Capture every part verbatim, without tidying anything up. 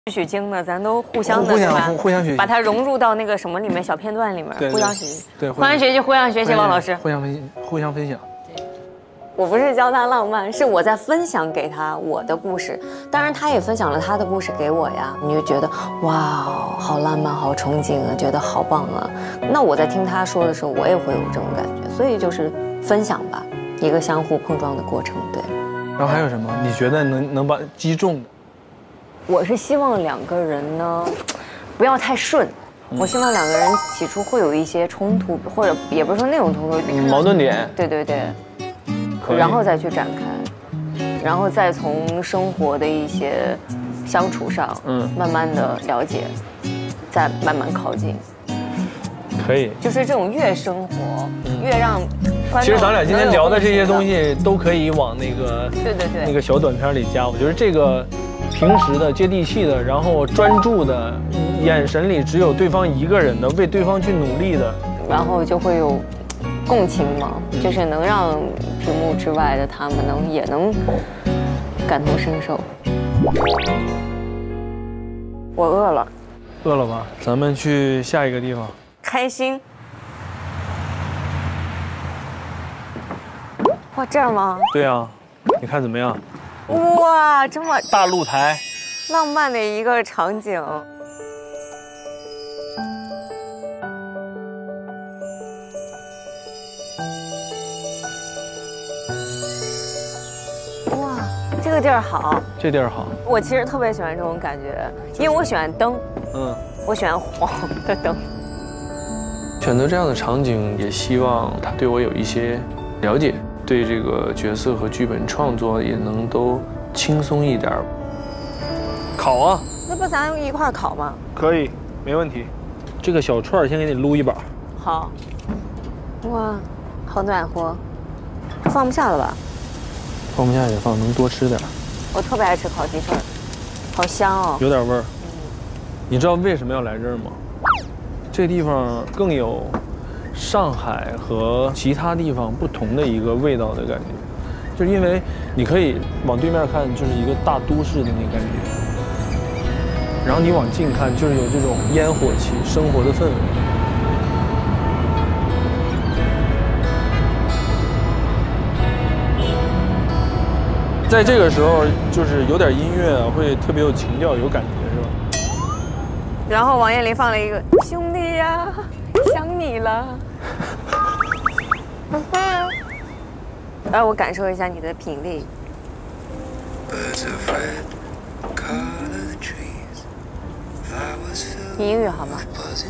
取经的，咱都互相的互对吧？ 相互相学习， 把它融入到那个什么里面小片段里面，互相学习。 对， 互相学习，互相学习，王老师。 互相分互相分享。 我不是教他浪漫，是我在分享给他我的故事，当然他也分享了他的故事给我呀。你就觉得哇，好浪漫，好憧憬啊，觉得好棒啊。那我在听他说的时候，我也会有这种感觉，所以就是分享吧，一个相互碰撞的过程。对。 然后还有什么？你觉得能能把击中的？ 我是希望两个人呢，不要太顺。我希望两个人起初会有一些冲突，或者也不是说那种冲突， 矛盾点。 对对对。然后再去展开，然后再从生活的一些相处上，嗯，慢慢的了解，再慢慢靠近。 可以。 就是这种越生活，越让观众。 其实咱俩今天聊的这些东西都可以往那个对对对那个小短片里加。我觉得这个平时的、接地气的，然后专注的，眼神里只有对方一个人的，为对方去努力的， 然后就会有共情嘛，就是能让屏幕之外的他们能也能感同身受。我饿了， 饿了吧？咱们去下一个地方。 开心。哇，这儿吗？ 对啊，你看怎么样？ 哇，这么大露台， 浪漫的一个场景。哇，这个地儿好。 这地儿好。 我其实特别喜欢这种感觉，因为我喜欢灯。嗯，我喜欢黄的灯。 选择这样的场景，也希望他对我有一些了解。对这个角色和剧本创作也能都轻松一点。烤啊！ 那不咱一块烤吗？ 可以，没问题。这个小串先给你撸一把。 好。哇，好暖和，放不下了吧？ 放不下也放，能多吃点。 我特别爱吃烤鸡翅，好香哦。 有点味儿。嗯。你知道为什么要来这儿吗？这地方更有上海和其他地方不同的一个味道的感觉，就是因为你可以往对面看，就是一个大都市的那感觉，然后你往近看，就是有这种烟火气、生活的氛围。在这个时候，就是有点音乐会特别有情调、有感觉，是吧？ 然后王彦霖放了一个“兄弟呀，想你了”。让我感受一下你的品味。你英语好吗？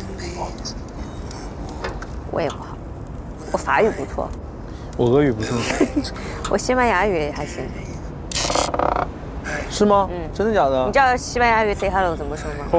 我也不好，我法语不错。 我俄语不错。 我西班牙语也还行。 是吗？嗯，真的假的？ 你知道西班牙语 say hello 怎么说吗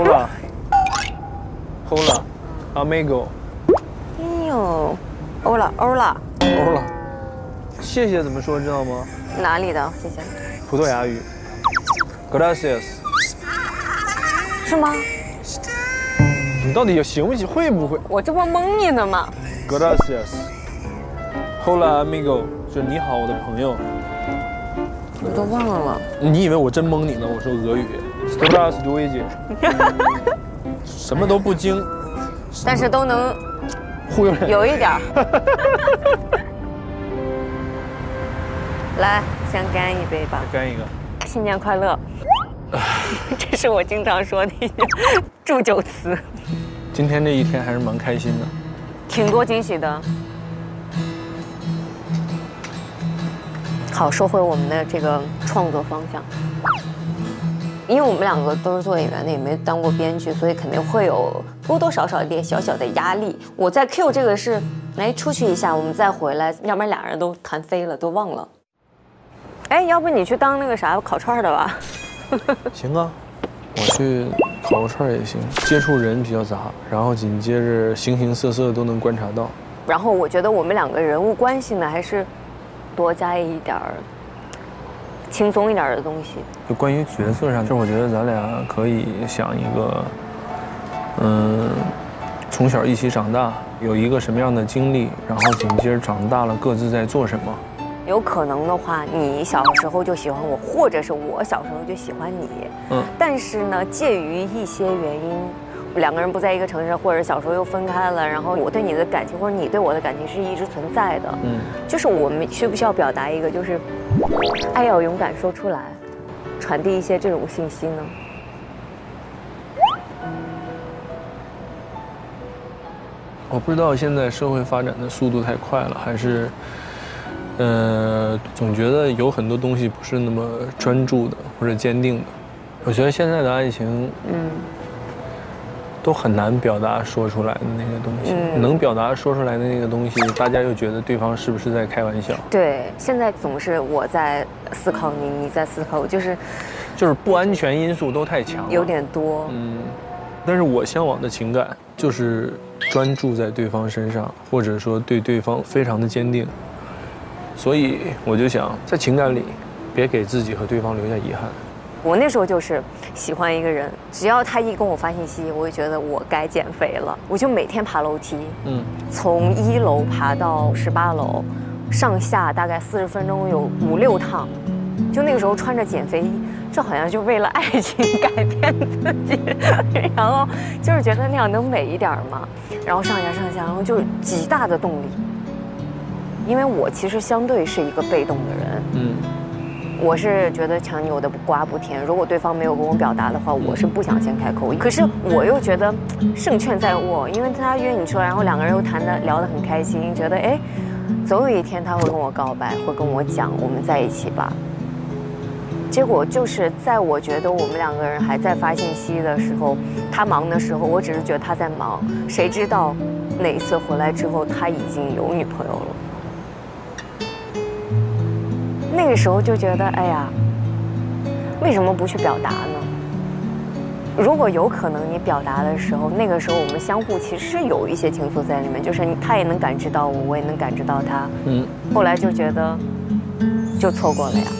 ？Hola。Hola。Amigo。 哎呦，欧了，欧了， 欧了。谢谢怎么说知道吗？ 哪里的？谢谢。 葡萄牙语。Gracias。 是吗？ 你到底行不行？会不会？ 我这不蒙你呢吗 ？Gracias。Hola amigo， 就是你好，我的朋友。 我都忘了。 你以为我真蒙你呢？我说俄语。Stras Luigi。什么都不精。 但是都能忽悠人， 有一点儿。来，先干一杯吧。 干一个。 新年快乐。这是我经常说的一句祝酒词。 今天这一天还是蛮开心的， 挺多惊喜的。好，说回我们的这个创作方向。因为我们两个都是做演员的，也没当过编剧，所以肯定会有多多少少一点小小的压力。我在 Q 这个是，来出去一下，我们再回来，要不然俩人都弹飞了，都忘了。哎，要不你去当那个啥烤串的吧？ 行啊，我去烤个串也行。接触人比较杂，然后紧接着形形色色都能观察到。 然后我觉得我们两个人物关系呢，还是多加一点儿。轻松一点的东西， 就关于角色上，就我觉得咱俩可以想一个，嗯，从小一起长大，有一个什么样的经历，然后紧接着长大了各自在做什么， 有可能的话，你小时候就喜欢我，或者是我小时候就喜欢你。嗯。但是呢，介于一些原因，两个人不在一个城市，或者小时候又分开了，然后我对你的感情，或者你对我的感情是一直存在的。嗯。就是我们需不需要表达一个，就是爱要勇敢说出来，传递一些这种信息呢？ 我不知道现在社会发展的速度太快了，还是。呃，总觉得有很多东西不是那么专注的或者坚定的。我觉得现在的爱情，嗯，都很难表达说出来的那个东西。嗯、能表达说出来的那个东西，大家又觉得对方是不是在开玩笑？ 对，现在总是我在思考你，你在思考我，就是， 就是不安全因素都太强了， 有点多。 嗯，但是我向往的情感就是专注在对方身上，或者说对对方非常的坚定。所以我就想，在情感里，别给自己和对方留下遗憾。 我那时候就是喜欢一个人，只要他一跟我发信息，我就觉得我该减肥了，我就每天爬楼梯，嗯，从一楼爬到十八楼，上下大概四十分钟有五六趟，就那个时候穿着减肥衣，这好像就为了爱情改变自己，然后就是觉得那样能美一点嘛，然后上下上下，然后就是极大的动力。因为我其实相对是一个被动的人，嗯，我是觉得强扭的瓜不甜。如果对方没有跟我表达的话，我是不想先开口。可是我又觉得胜券在握，因为他约你出来，然后两个人又谈的聊得很开心，觉得哎，总有一天他会跟我告白，会跟我讲我们在一起吧。结果就是在我觉得我们两个人还在发信息的时候，他忙的时候，我只是觉得他在忙，谁知道那一次回来之后，他已经有女朋友了。那个时候就觉得，哎呀，为什么不去表达呢？如果有可能你表达的时候，那个时候我们相互其实是有一些情愫在里面，就是他也能感知到我，我也能感知到他。嗯。后来就觉得，就错过了呀。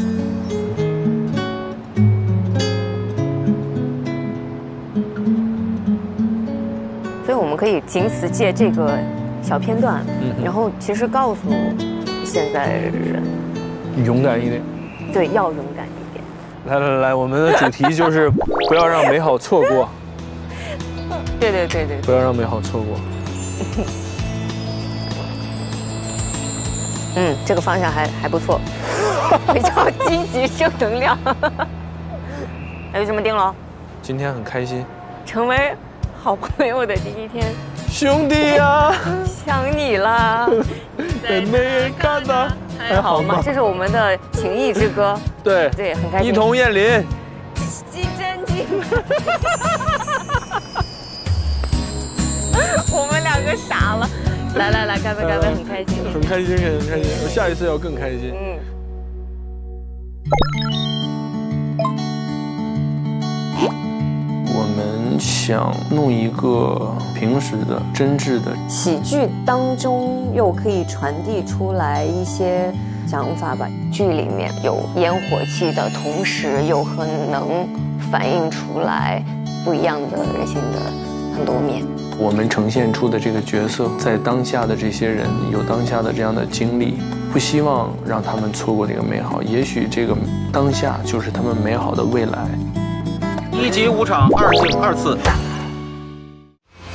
所以我们可以仅此借这个小片段，嗯、然后其实告诉现在人。 勇敢一点， 对，要勇敢一点。 来来来，我们的主题就是不要让美好错过。 对对对对， 不要让美好错过。 嗯，这个方向还还不错，比较积极正能量。那就这么定了。 今天很开心， 成为好朋友的第一天。 兄弟呀， 想你啦！ 被没人看到。 还好吗？这是我们的情谊之歌。 对对，很开心。 一同雁林。 鸡真鸡。我们两个傻了。来来来，干杯干杯，很开心。 很开心，很开心。我下一次要更开心。嗯。我们想弄一个平时的、真挚的喜剧当中，又可以传递出来一些想法吧。剧里面有烟火气的同时，又很能反映出来不一样的人性的很多面。 我们呈现出的这个角色，在当下的这些人有当下的这样的经历，不希望让他们错过这个美好。也许这个当下就是他们美好的未来。 一集五场，二进二次。